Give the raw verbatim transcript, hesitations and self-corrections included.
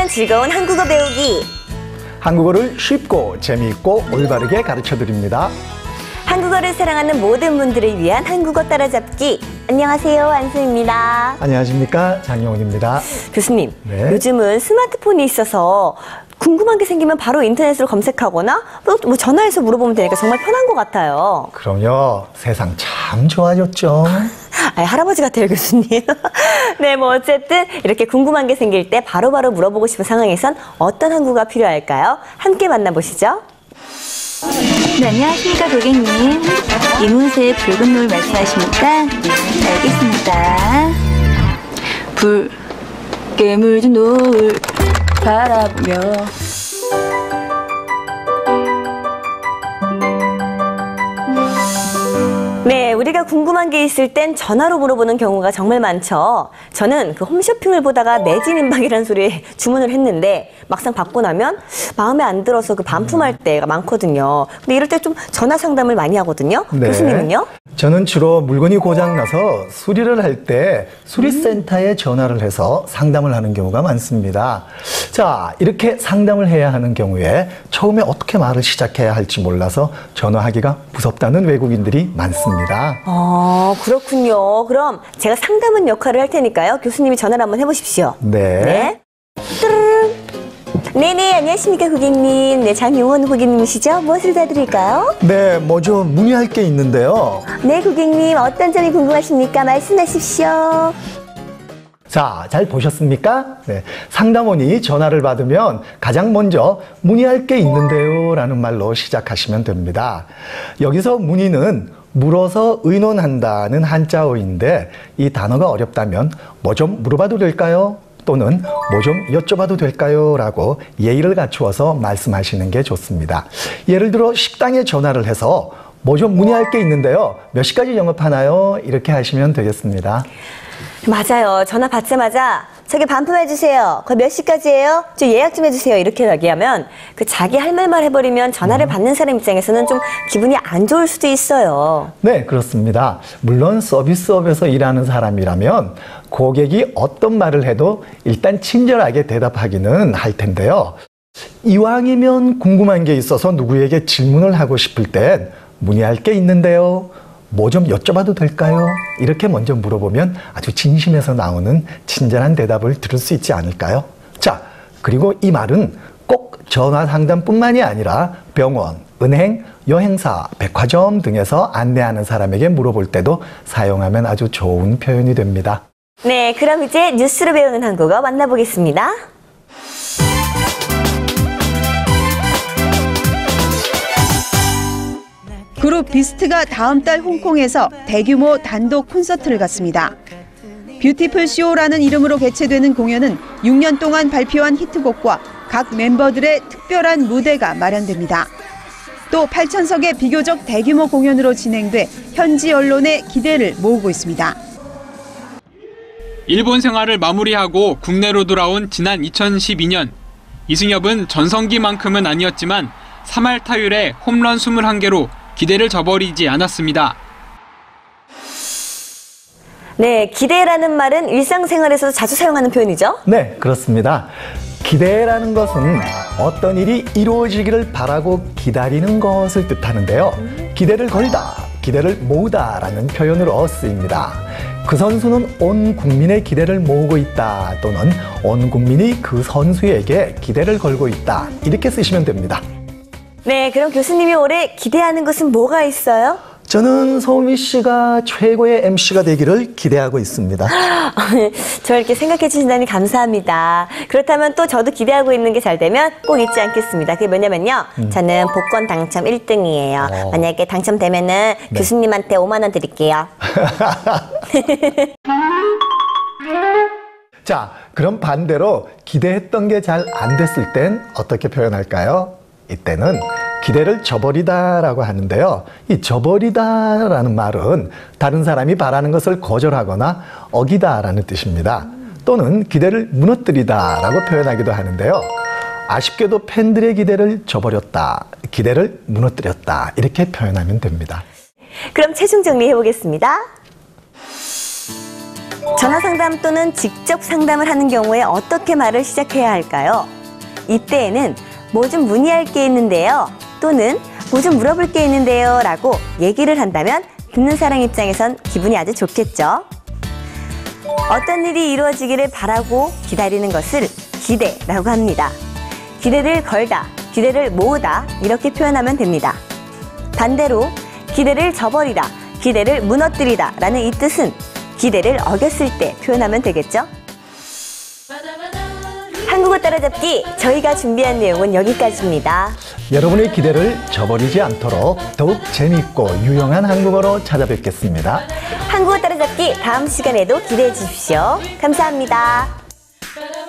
쉽지만 즐거운 한국어 배우기. 한국어를 쉽고 재미있고 올바르게 가르쳐드립니다. 한국어를 사랑하는 모든 분들을 위한 한국어 따라잡기. 안녕하세요, 안수입니다. 안녕하십니까, 장영훈입니다. 교수님, 네. 요즘은 스마트폰이 있어서 궁금한 게 생기면 바로 인터넷으로 검색하거나 뭐 전화해서 물어보면 되니까 정말 편한 것 같아요. 그럼요, 세상 참 좋아졌죠. 아, 할아버지 같아요, 교수님. 네, 뭐 어쨌든 이렇게 궁금한 게 생길 때 바로바로 물어보고 싶은 상황에선 어떤 한국어가 필요할까요? 함께 만나보시죠. 네, 안녕하십니까, 고객님. 이문세 붉은 노을 말씀하십니까? 네, 알겠습니다. 붉게 물든 노을 바라보며. 네, 우리가 궁금한 게 있을 땐 전화로 물어보는 경우가 정말 많죠. 저는 그 홈쇼핑을 보다가 매진 임박이라는 소리에 주문을 했는데 막상 받고 나면 마음에 안 들어서 그 반품할 때가 많거든요. 근데 이럴 때 좀 전화 상담을 많이 하거든요. 네. 교수님은요? 저는 주로 물건이 고장나서 수리를 할 때 수리센터에 전화를 해서 상담을 하는 경우가 많습니다. 자, 이렇게 상담을 해야 하는 경우에 처음에 어떻게 말을 시작해야 할지 몰라서 전화하기가 무섭다는 외국인들이 많습니다. 아, 그렇군요. 그럼 제가 상담원 역할을 할 테니까요. 교수님이 전화를 한번 해보십시오. 네. 네. 뚜루루루. 네네, 안녕하십니까, 고객님. 네, 장용원 고객님이시죠? 무엇을 도와드릴까요? 네, 먼저 문의할 게 있는데요. 네, 고객님. 어떤 점이 궁금하십니까? 말씀하십시오. 자, 잘 보셨습니까? 네, 상담원이 전화를 받으면 가장 먼저 문의할 게 있는데요 라는 말로 시작하시면 됩니다. 여기서 문의는 물어서 의논한다는 한자어인데 이 단어가 어렵다면 뭐 좀 물어봐도 될까요? 또는 뭐 좀 여쭤봐도 될까요? 라고 예의를 갖추어서 말씀하시는 게 좋습니다. 예를 들어 식당에 전화를 해서 뭐 좀 문의할 게 있는데요. 몇 시까지 영업하나요? 이렇게 하시면 되겠습니다. 맞아요. 전화 받자마자 저기 반품해주세요. 거의 몇 시까지예요? 저 예약 좀 해주세요. 이렇게 얘기하면 그 자기 할 말만 해버리면 전화를 받는 사람 입장에서는 좀 기분이 안 좋을 수도 있어요. 네, 그렇습니다. 물론 서비스업에서 일하는 사람이라면 고객이 어떤 말을 해도 일단 친절하게 대답하기는 할 텐데요. 이왕이면 궁금한 게 있어서 누구에게 질문을 하고 싶을 땐 문의할 게 있는데요. 뭐 좀 여쭤봐도 될까요? 이렇게 먼저 물어보면 아주 진심에서 나오는 친절한 대답을 들을 수 있지 않을까요? 자, 그리고 이 말은 꼭 전화 상담뿐만이 아니라 병원, 은행, 여행사, 백화점 등에서 안내하는 사람에게 물어볼 때도 사용하면 아주 좋은 표현이 됩니다. 네, 그럼 이제 뉴스로 배우는 한국어 만나보겠습니다. 그룹 비스트가 다음 달 홍콩에서 대규모 단독 콘서트를 갖습니다. 뷰티풀 쇼라는 이름으로 개최되는 공연은 육 년 동안 발표한 히트곡과 각 멤버들의 특별한 무대가 마련됩니다. 또 팔천 석의 비교적 대규모 공연으로 진행돼 현지 언론의 기대를 모으고 있습니다. 일본 생활을 마무리하고 국내로 돌아온 지난 이천십이 년 이승엽은 전성기만큼은 아니었지만 삼 할 타율에 홈런 이십일 개로 기대를 저버리지 않았습니다. 네, 기대라는 말은 일상생활에서도 자주 사용하는 표현이죠? 네, 그렇습니다. 기대라는 것은 어떤 일이 이루어지기를 바라고 기다리는 것을 뜻하는데요. 기대를 걸다, 기대를 모으다라는 표현으로 쓰입니다. 그 선수는 온 국민의 기대를 모으고 있다 또는 온 국민이 그 선수에게 기대를 걸고 있다 이렇게 쓰시면 됩니다. 네, 그럼 교수님이 올해 기대하는 것은 뭐가 있어요? 저는 서우미 씨가 최고의 엠씨가 되기를 기대하고 있습니다. 저 이렇게 생각해 주신다니 감사합니다. 그렇다면 또 저도 기대하고 있는 게 잘 되면 꼭 잊지 않겠습니다. 그게 뭐냐면요. 음. 저는 복권 당첨 일 등이에요. 어. 만약에 당첨되면은 네. 교수님한테 오만 원 드릴게요. 자, 그럼 반대로 기대했던 게 잘 안 됐을 땐 어떻게 표현할까요? 이때는 기대를 저버리다라고 하는데요. 이 저버리다라는 말은 다른 사람이 바라는 것을 거절하거나 어기다라는 뜻입니다. 또는 기대를 무너뜨리다라고 표현하기도 하는데요. 아쉽게도 팬들의 기대를 저버렸다, 기대를 무너뜨렸다 이렇게 표현하면 됩니다. 그럼 최종 정리해 보겠습니다. 전화 상담 또는 직접 상담을 하는 경우에 어떻게 말을 시작해야 할까요? 이때에는 뭐 좀 문의할 게 있는데요. 또는 뭐 좀 물어볼 게 있는데요. 라고 얘기를 한다면 듣는 사람 입장에선 기분이 아주 좋겠죠. 어떤 일이 이루어지기를 바라고 기다리는 것을 기대라고 합니다. 기대를 걸다, 기대를 모으다 이렇게 표현하면 됩니다. 반대로 기대를 저버리다, 기대를 무너뜨리다 라는 이 뜻은 기대를 어겼을 때 표현하면 되겠죠. 한국어 따라잡기, 저희가 준비한 내용은 여기까지입니다. 여러분의 기대를 저버리지 않도록 더욱 재미있고 유용한 한국어로 찾아뵙겠습니다. 한국어 따라잡기 다음 시간에도 기대해 주십시오. 감사합니다. Ba-da